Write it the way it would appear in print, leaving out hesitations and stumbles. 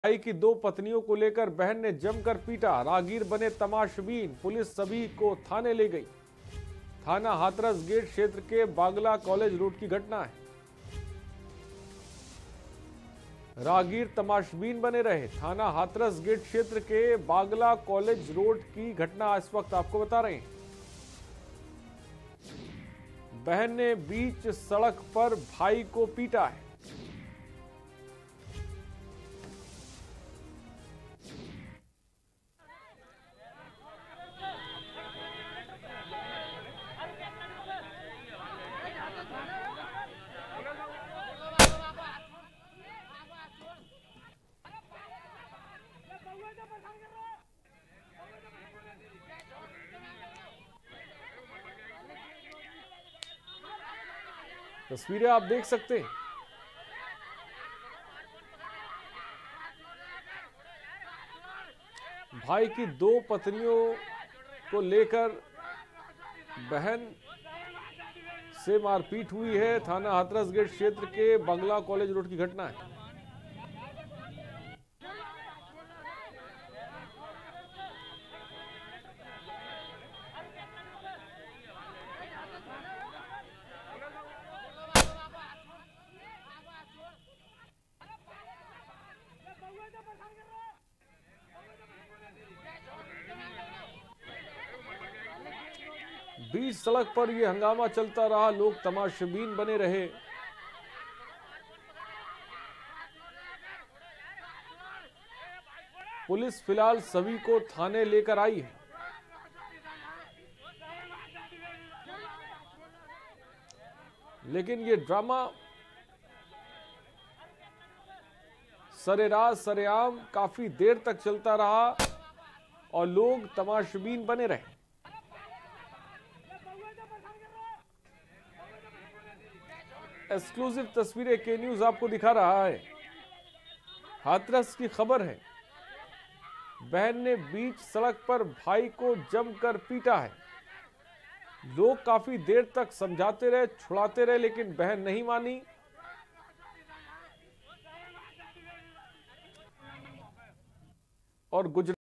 भाई की दो पत्नियों को लेकर बहन ने जमकर पीटा, राहगीर बने तमाशबीन, पुलिस सभी को थाने ले गई। थाना हाथरस गेट क्षेत्र के बागला कॉलेज रोड की घटना है। राहगीर तमाशबीन बने रहे। थाना हाथरस गेट क्षेत्र के बागला कॉलेज रोड की घटना इस वक्त आपको बता रहे हैं। बहन ने बीच सड़क पर भाई को पीटा है। तस्वीरें आप देख सकते हैं। भाई की दो पत्नियों को लेकर बहन से मारपीट हुई है। थाना हाथरस गेट क्षेत्र के बागला कॉलेज रोड की घटना है। बीच सड़क पर यह हंगामा चलता रहा, लोग तमाशबीन बने रहे। पुलिस फिलहाल सभी को थाने लेकर आई है। लेकिन ये ड्रामा सरेराह सरेआम काफी देर तक चलता रहा और लोग तमाशबीन बने रहे। एक्सक्लूसिव तस्वीरें के न्यूज आपको दिखा रहा है। हाथरस की खबर है। बहन ने बीच सड़क पर भाई को जमकर पीटा है। लोग काफी देर तक समझाते रहे, छुड़ाते रहे, लेकिन बहन नहीं मानी और गुजरात